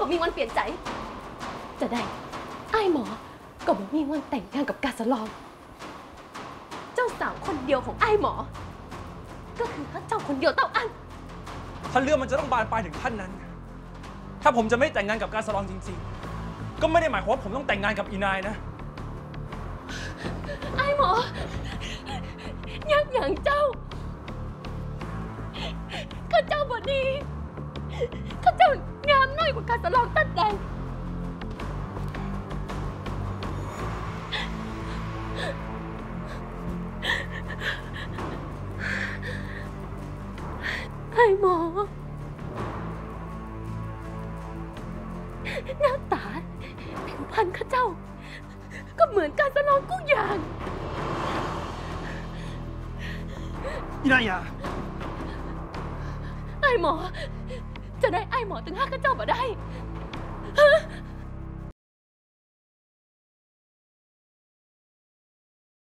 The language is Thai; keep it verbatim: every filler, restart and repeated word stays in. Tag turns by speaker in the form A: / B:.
A: มีวันเปลี่ยนใจ จะได้ไอ้หมอก็บ่มีวันแต่งงานกับกาสลองเจ้าสาวคนเดียวของไอ้หมอก็คือพระเจ้าคนเดียวเต้าอั้น
B: ถ้าเรื่องมันจะต้องบานปลายถึงขั้นนั้นถ้าผมจะไม่แต่งงานกับกาสลองจริงๆก็ไม่ได้หมายความว่าผมต้องแต่งงานกับอีนายนะ
A: ไอ้หมอยักษ์อย่างเจ้าข้าเจ้าบ่ดีข้าเจ้างามน้อยกว่ากาสลองตัดใดไอ้หมอหน้าตาผิวพรรณข้าเจ้าก็เหมือนกาสลองกู้อย่าง
B: อีนายยา
A: ไอ้หมอจะได้ไอ้หมอถึงห้าข้าเจ้าบ่ได้